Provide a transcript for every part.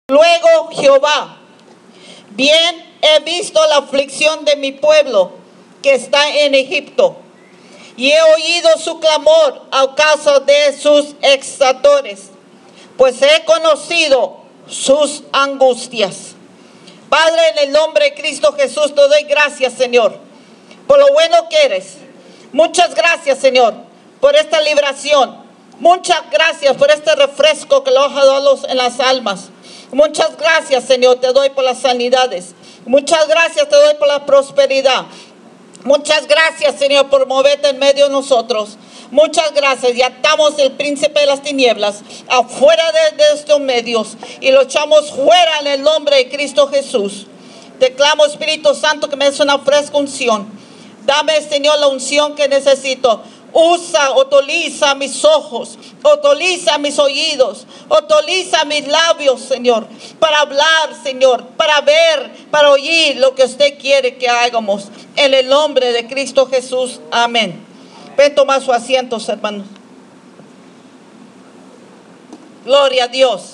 Luego Jehová, bien he visto la aflicción de mi pueblo que está en Egipto, y he oído su clamor a causa de sus exactores, pues he conocido sus angustias. Padre, en el nombre de Cristo Jesús, te doy gracias, Señor, por lo bueno que eres. Muchas gracias, Señor, por esta liberación. Muchas gracias por este refresco que lo has dado en las almas. Muchas gracias, Señor, te doy por las sanidades. Muchas gracias te doy por la prosperidad. Muchas gracias, Señor, por moverte en medio de nosotros. Muchas gracias. Y atamos el príncipe de las tinieblas afuera de estos medios y lo echamos fuera en el nombre de Cristo Jesús. Te clamo, Espíritu Santo, que me des una fresca unción. Dame, Señor, la unción que necesito. Usa, utiliza mis ojos, utiliza mis oídos, utiliza mis labios, Señor, para hablar, Señor, para ver, para oír lo que usted quiere que hagamos. En el nombre de Cristo Jesús, amén. Ven, toma sus asientos, hermanos. Gloria a Dios.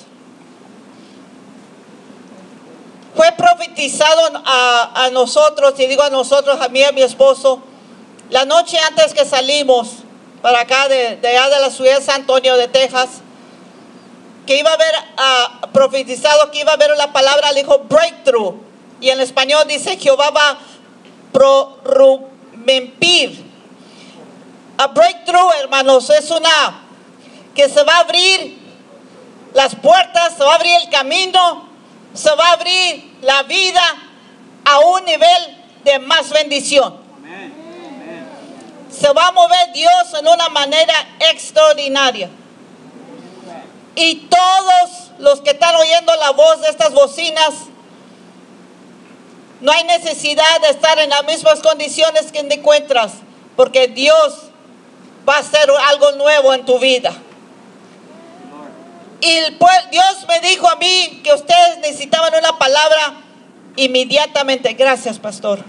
Fue profetizado a nosotros, y digo a nosotros, a mí y a mi esposo, la noche antes que salimos para acá, de allá de la ciudad de San Antonio de Texas, que iba a haber profetizado que iba a haber la palabra, le dijo breakthrough, y en español dice Jehová va a prorrumpir. A breakthrough, hermanos, es una que se va a abrir las puertas, se va a abrir el camino, se va a abrir la vida a un nivel de más bendición. Se va a mover Dios en una manera extraordinaria. Y todos los que están oyendo la voz de estas bocinas, no hay necesidad de estar en las mismas condiciones que te encuentras, porque Dios va a hacer algo nuevo en tu vida. Y Dios me dijo a mí que ustedes necesitaban una palabra inmediatamente. Gracias, pastor.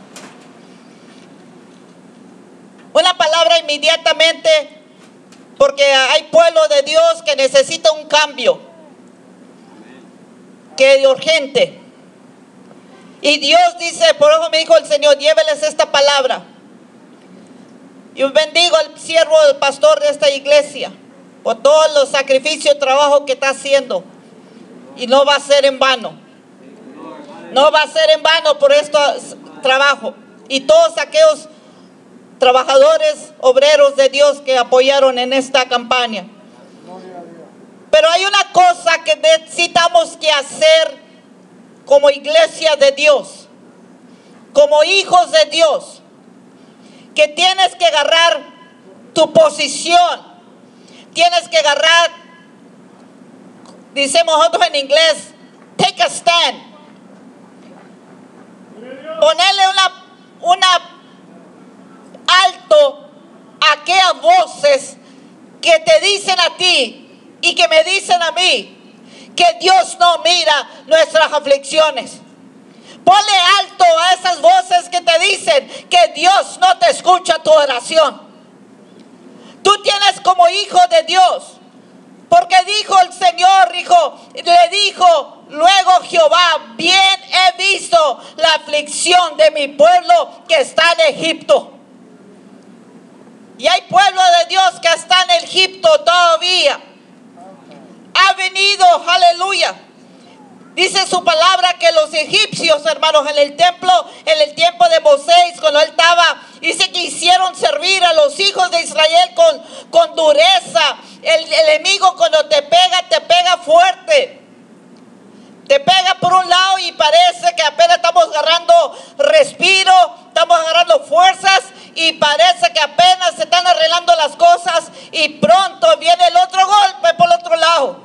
Una palabra inmediatamente, porque hay pueblo de Dios que necesita un cambio, que es urgente. Y Dios dice, por eso me dijo el Señor, lléveles esta palabra. Y bendigo al siervo del pastor de esta iglesia por todos los sacrificios y trabajo que está haciendo. Y no va a ser en vano. No va a ser en vano por este trabajo. Y todos aquellos trabajadores, obreros de Dios que apoyaron en esta campaña. Pero hay una cosa que necesitamos que hacer como iglesia de Dios, como hijos de Dios, que tienes que agarrar tu posición, tienes que agarrar, decimos nosotros en inglés, take a stand, ponerle una alto a aquellas voces que te dicen a ti y que me dicen a mí que Dios no mira nuestras aflicciones. Ponle alto a esas voces que te dicen que Dios no te escucha tu oración. Tú tienes como hijo de Dios, porque dijo el Señor, le dijo luego Jehová, bien he visto la aflicción de mi pueblo que está en Egipto. Y hay pueblo de Dios que está en Egipto todavía. Ha venido, aleluya. Dice su palabra que los egipcios, hermanos, en el templo, en el tiempo de Moisés, cuando él estaba, dice que hicieron servir a los hijos de Israel con dureza. El enemigo cuando te pega fuerte. Te pega por un lado y parece que apenas estamos agarrando respiro, estamos agarrando fuerzas y parece que apenas se están arreglando las cosas y pronto viene el otro golpe por el otro lado.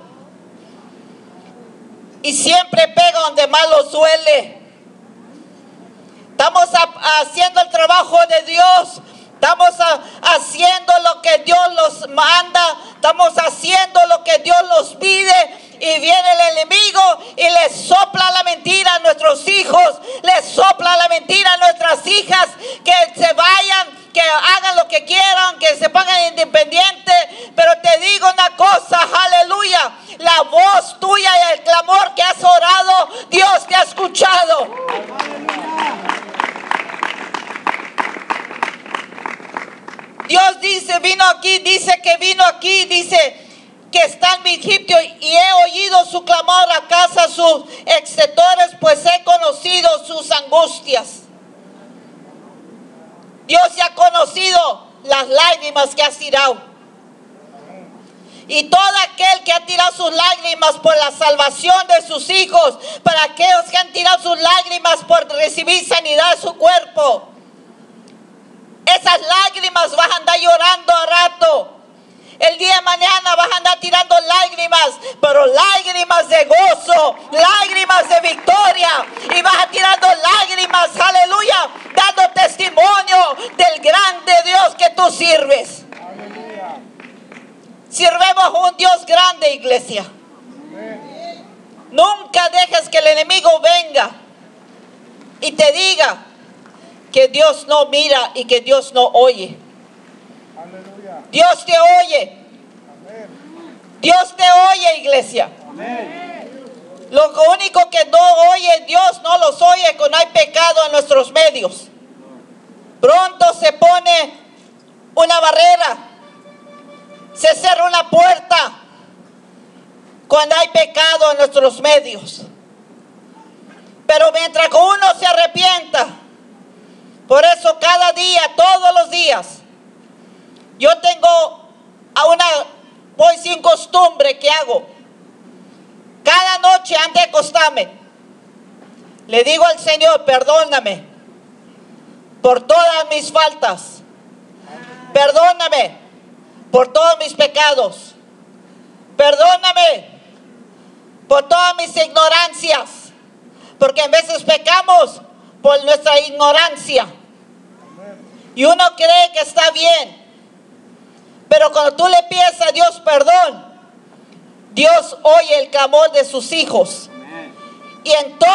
Y siempre pega donde más lo duele. Estamos haciendo el trabajo de Dios. Estamos haciendo lo que Dios nos manda. Estamos haciendo lo que Dios nos pide. Y viene el enemigo y le sopla la mentira a nuestros hijos. Le sopla la mentira a nuestras hijas. Que se vayan, que hagan lo que quieran, que se pongan independientes. Pero te digo una cosa, aleluya. La voz tuya y el clamor que has orado vino aquí, dice que está en Egipto y he oído su clamor a casa sus executores, pues he conocido sus angustias. Dios ya ha conocido las lágrimas que has tirado. Y todo aquel que ha tirado sus lágrimas por la salvación de sus hijos, para aquellos que han tirado sus lágrimas por recibir sanidad de su cuerpo, esas lágrimas vas a andar llorando a rato. El día de mañana vas a andar tirando lágrimas, pero lágrimas de gozo, lágrimas de victoria. Y vas a tirando lágrimas, aleluya, dando testimonio del grande Dios que tú sirves. Aleluya. Sirvemos a un Dios grande, iglesia. Amén. Nunca dejes que el enemigo venga y te diga que Dios no mira y que Dios no oye. Aleluya. Dios te oye. Amén. Dios te oye, iglesia. Amén. Lo único que no oye Dios, no los oye cuando hay pecado en nuestros medios. Pronto se pone una barrera, se cierra una puerta cuando hay pecado en nuestros medios. Pero mientras que uno se arrepienta, por eso cada día, todos los días, yo tengo voy sin costumbre que hago. Cada noche antes de acostarme, le digo al Señor, perdóname por todas mis faltas. Perdóname por todos mis pecados. Perdóname por todas mis ignorancias. Porque a veces pecamos por nuestra ignorancia. Y uno cree que está bien. Pero cuando tú le pides a Dios perdón, Dios oye el clamor de sus hijos. Y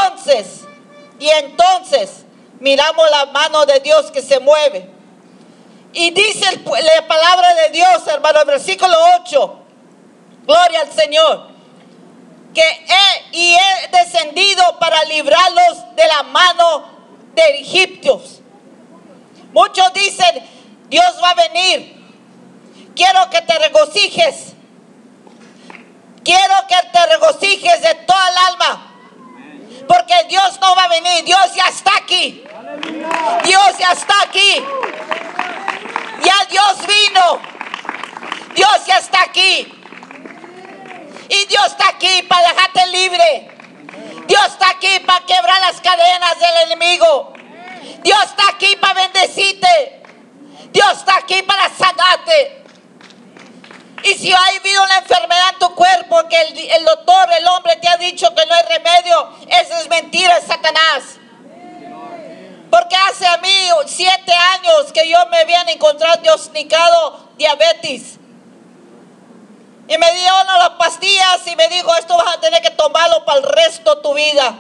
entonces miramos la mano de Dios que se mueve. Y dice la palabra de Dios, hermano, el versículo 8. Gloria al Señor. Que he descendido para librarlos de la mano de egipcios. Muchos dicen, Dios va a venir. Quiero que te regocijes. Quiero que te regocijes de toda el alma. Porque Dios no va a venir. Dios ya está aquí. Dios ya está aquí. Ya Dios vino. Dios ya está aquí. Y Dios está aquí para dejarte libre. Dios está aquí para quebrar las cadenas del enemigo. Dios está aquí para bendecirte. Dios está aquí para sanarte. Y si ha habido una enfermedad en tu cuerpo que el doctor, el hombre te ha dicho que no hay remedio, eso es mentira, es Satanás. Porque hace a mí 7 años que yo me habían encontrado diagnosticado diabetes. Y me dio las pastillas y me dijo, esto vas a tener que tomarlo para el resto de tu vida.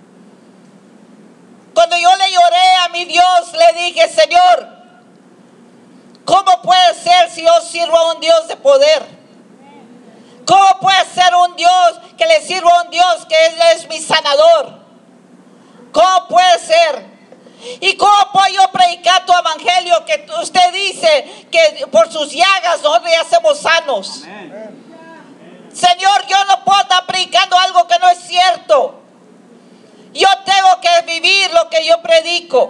Cuando yo le lloré a mi Dios, le dije, Señor, ¿cómo puede ser si yo sirvo a un Dios de poder? ¿Cómo puede ser un Dios que le sirvo a un Dios que Él es mi sanador? ¿Cómo puede ser? ¿Y cómo puedo yo predicar tu evangelio que usted dice que por sus llagas nosotros ya somos sanos? Amén. Señor, yo no puedo estar predicando algo que no es cierto. Yo tengo que vivir lo que yo predico.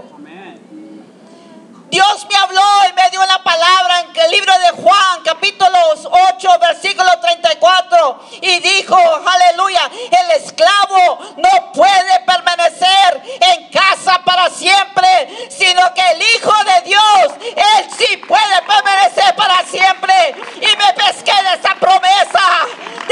Dios me habló y me dio una palabra en el libro de Juan, capítulo 8, versículo 34. Y dijo, aleluya, el esclavo no puede permanecer en casa para siempre, sino que el Hijo de Dios, Él sí puede permanecer para siempre. Y me pesqué de esa promesa,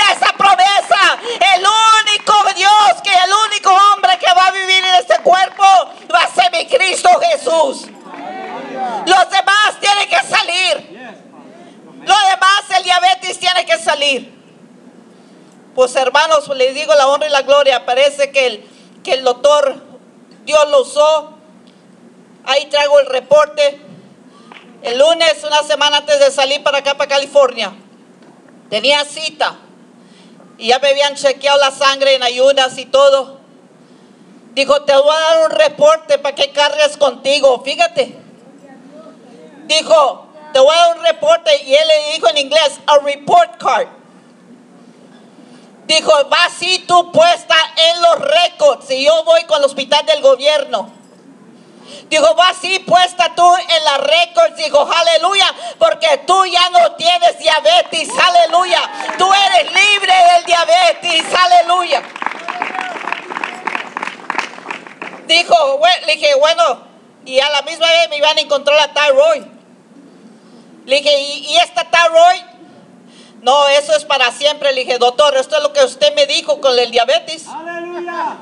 El único Dios, que el único hombre que va a vivir en este cuerpo va a ser mi Cristo Jesús. Los demás tienen que salir. Los demás, el diabetes tiene que salir. Pues hermanos, les digo la honra y la gloria. Parece que el doctor, Dios lo usó. Ahí traigo el reporte. El lunes, una semana antes de salir para acá, para California, tenía cita. Y ya me habían chequeado la sangre en ayunas y todo. Dijo, te voy a dar un reporte para que cargues contigo. Fíjate. Dijo, te voy a dar un reporte. Y él le dijo en inglés, a report card. Dijo, va así tú puesta en los récords. Y yo voy con el hospital del gobierno. Dijo, va así puesta tú en las récords. Dijo, aleluya, porque tú ya no tienes diabetes, aleluya. Tú eres libre del diabetes, aleluya. Dijo, le dije, bueno, y a la misma vez me iban a encontrar la tiroid. Le dije, ¿y esta tiroid? No, eso es para siempre. Le dije, doctor, esto es lo que usted me dijo con el diabetes. Aleluya.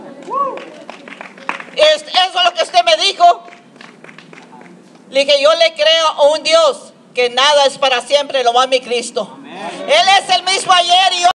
Eso es lo que usted me dijo. Le dije, yo le creo a un Dios que nada es para siempre, lo más mi Cristo. Él es el mismo ayer y hoy.